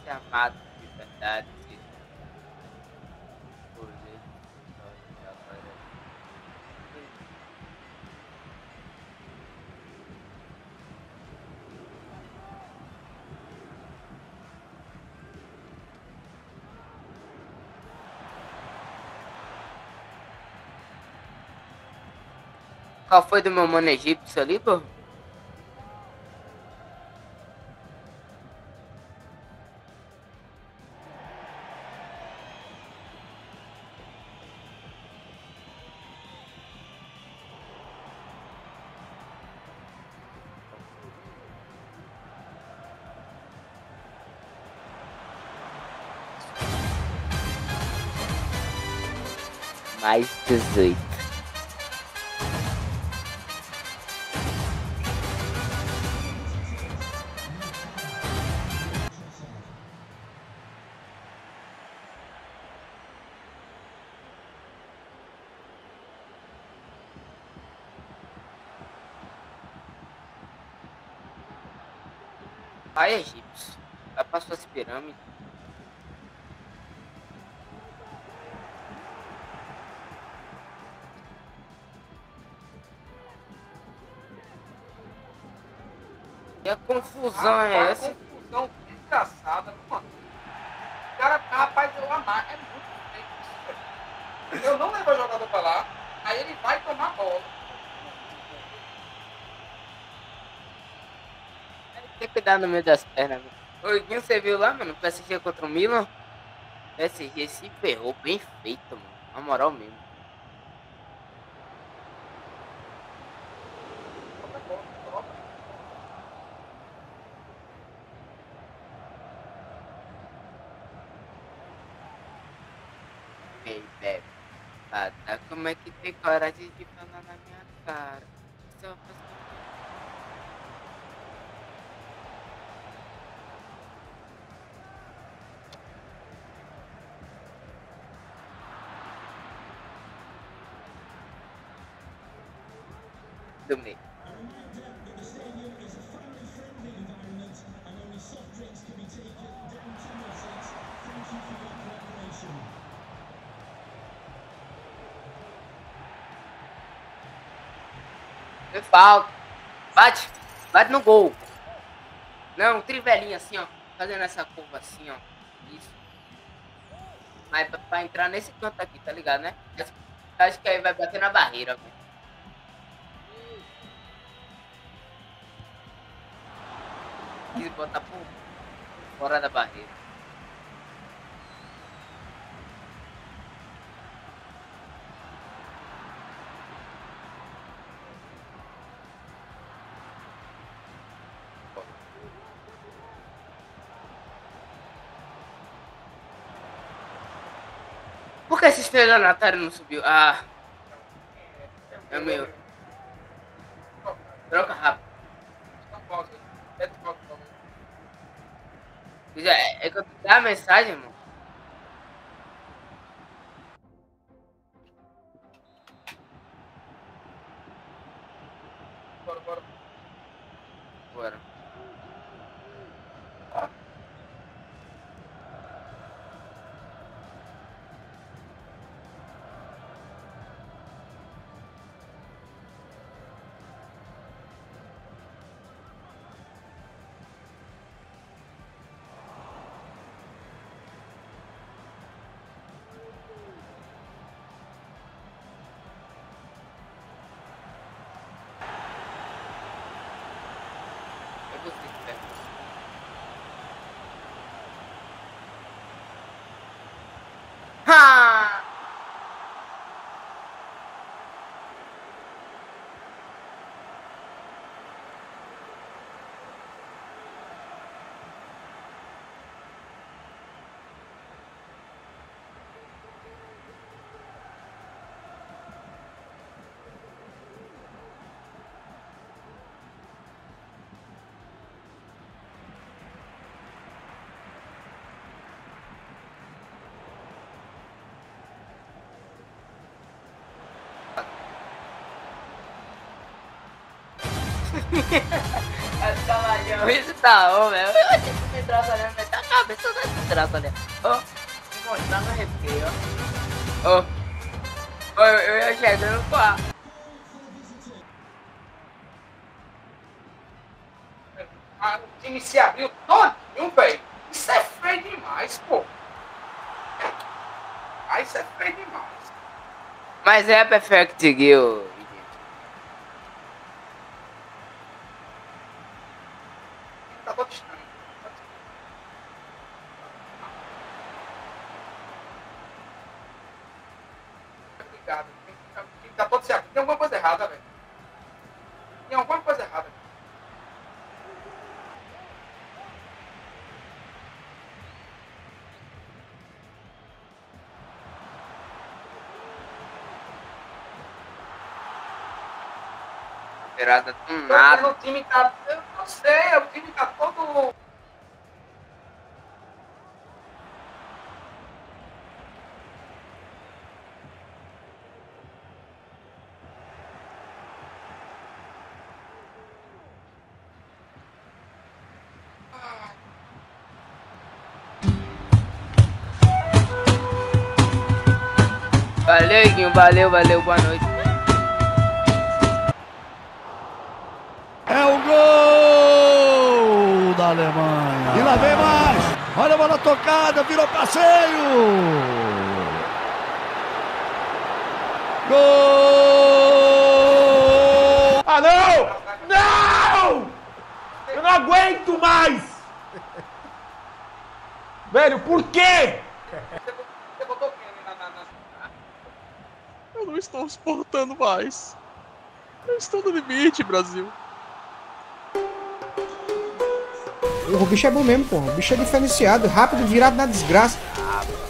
ser amado de verdade, ser escolhido de agora. Qual foi do meu mano egípcio ali, pô? Mais 18. Vai, egípcio. Vai para suas pirâmides. E a confusão é essa? Confusão desgraçada, mano. O cara, rapaz, eu amar. É muito feio isso, velho. Eu não levo o jogador pra lá, aí ele vai tomar bola. Tem que cuidar no meio das pernas. Ô, Guinho, você viu lá, mano? O PSG contra o Milan? O PSG se ferrou bem feito, mano. Na moral mesmo. Ei, bebe. Tá, como é que tem coragem de falar na minha cara? Só faz... do meio. Foi falta. Bate. Bate no gol. Não, trivelinha assim, ó. Fazendo essa curva assim, ó. Isso. Mas pra entrar nesse canto aqui, tá ligado, né? Acho que aí vai bater na barreira, velho. Quis botar por fora da barreira. Por que esse estelionatário não subiu? Ah, é meu. Troca rápido. É que eu te dar a mensagem, irmão. Bora, bora. Bora. Eu gostei de ver. Ha! Cavalhão, isso tá bom, velho. Eu achei que entrasse ali, mas tá a cabeça da entrasse ali. Ó, vou mostrar no arrepio, ó. Ó, eu ia chegando com a... O time se abriu todinho, velho. Isso é feio demais, pô. Ah, isso é feio demais. Mas é perfect Gil. Tá todo estranho. Obrigado. Tá todo certo. Tem alguma coisa errada, velho. Tem alguma coisa errada. Virada do nada. O time tá... Eu não sei, o time tá todo... Valeu, Iguinho. Valeu, boa noite. É o gol da Alemanha. E lá vem mais. Olha a bola tocada, virou passeio. Gol! Ah, não! Não! Eu não aguento mais! Velho, por quê? Você botou quem na... Eu não estou suportando mais. Eu estou no limite, Brasil. O bicho é bom mesmo, pô. O bicho é diferenciado, rápido, virado na desgraça.